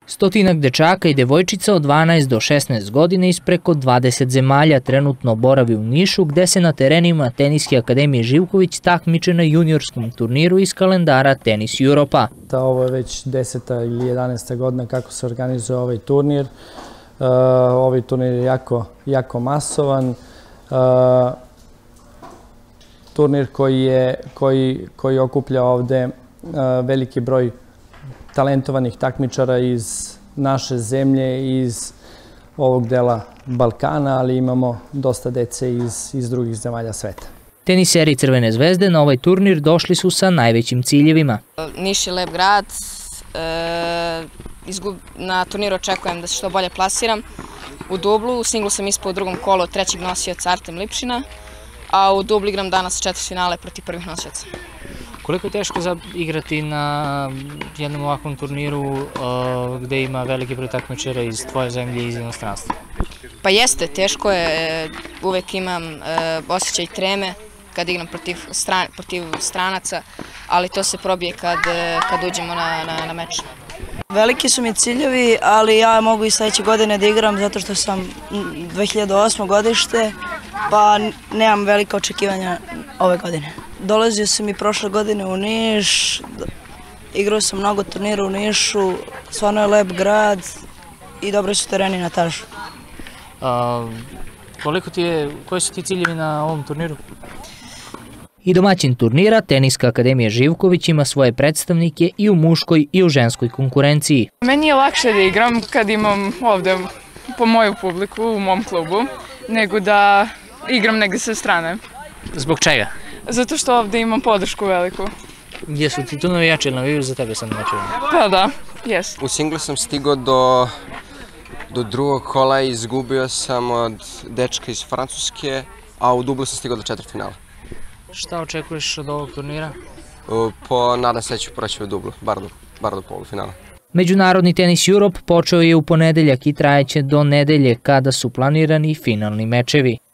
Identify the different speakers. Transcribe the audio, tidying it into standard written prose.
Speaker 1: Stotinak dečaka i devojčica od 12 do 16 godina iz preko 20 zemalja trenutno boravi u Nišu, gde se na terenima Teniske akademije Živković takmiče na juniorskom turniru iz kalendara Tenis Europa.
Speaker 2: Ovo je već 10. ili 11. godina kako se organizuje ovaj turnir. Ovaj turnir je jako masovan. Turnir koji okuplja ovde veliki broj talentovanih takmičara iz naše zemlje, iz ovog dela Balkana, ali imamo dosta dece iz drugih zemalja sveta.
Speaker 1: Teniseri Crvene zvezde na ovaj turnir došli su sa najvećim ciljevima.
Speaker 3: Niš je lep grad, na turniru očekujem da se što bolje plasiram. U dublu, u singlu sam ispao u drugom kolu od trećeg nosioca Artem Lipšina, a u dublu igram danas četvrtfinale protiv prvih nosioca.
Speaker 1: Koliko je teško igrati na jednom ovakvom turniru gde ima veliki broj takmičara iz tvoje zemlje i iz inostranstva?
Speaker 3: Pa jeste, teško je, uvek imam osjećaj treme kad igram protiv stranaca, ali to se probije kad uđemo na meč.
Speaker 4: Veliki su mi ciljevi, ali ja mogu i sledeće godine da igram zato što sam 2008. godište, pa nemam velika očekivanja ove godine. Dolazio sam i prošle godine u Niš, igrao sam mnogo turnira u Nišu, stvarno je lep grad i dobri su tereni na Tažu.
Speaker 1: Koji su ti ciljevi na ovom turniru? I domaćin turnira Teniska akademija Živković ima svoje predstavnike i u muškoj i u ženskoj konkurenciji.
Speaker 5: Meni je lakše da igram kad imam ovde po moju publiku u mom klubu, nego da igram negde sa strane.
Speaker 1: Zbog čega?
Speaker 5: Zato što ovde imam podršku veliku.
Speaker 1: Gdje su ti tu navijači ili navijaju za tebe sam navijačima?
Speaker 5: Pa da, jes.
Speaker 6: U singlu sam stigao do drugog kola i izgubio sam od dečka iz Francuske, a u dublu sam stigao do četvrtfinala.
Speaker 1: Šta očekuješ od ovog turnira?
Speaker 6: Nadam se da ću proći u dublu, bar do polufinala.
Speaker 1: Međunarodni tenis Europe počeo je u ponedeljak i trajeće do nedelje kada su planirani finalni mečevi.